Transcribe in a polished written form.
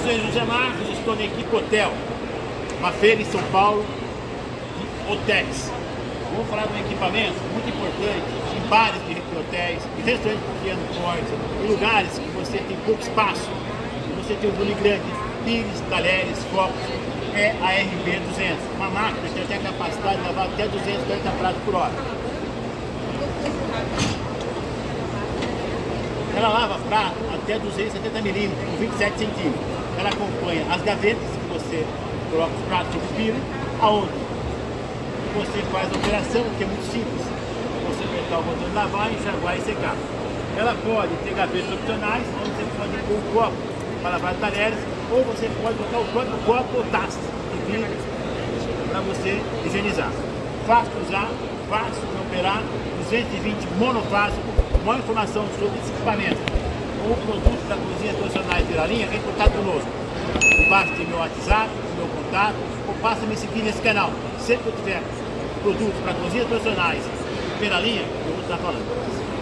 sou José Marcos, estou na equipe Hotel, uma feira em São Paulo de hotéis. Vamos falar de um equipamento muito importante em bares de hotéis, em restaurantes pequenos, fortes, em lugares que você tem pouco espaço, você tem um volume grande, pires, talheres, copos. É a RB200, uma máquina que tem a capacidade de lavar até 240 pratos por hora. Ela lava prato até 270 milímetros, com 27 centímetros. Ela acompanha as gavetas que você coloca os pratos sobre o pino, aonde você faz a operação, que é muito simples. Você apertar o botão de lavar, enxaguar e secar. Ela pode ter gavetas opcionais, onde você pode pôr um copo para lavar talheres, ou você pode botar o próprio copo ou taça de vidro para você higienizar. Fácil de usar, fácil de operar, 220 monofásico. Maior informação sobre esse equipamento ou produtos da cozinha profissionais de linha, entre em contato conosco. Embaixo tem meu WhatsApp, meu contato, ou passa a me seguir nesse canal. Sempre que eu tiver produtos para cozinhas profissionais pela linha, eu vou estar falando.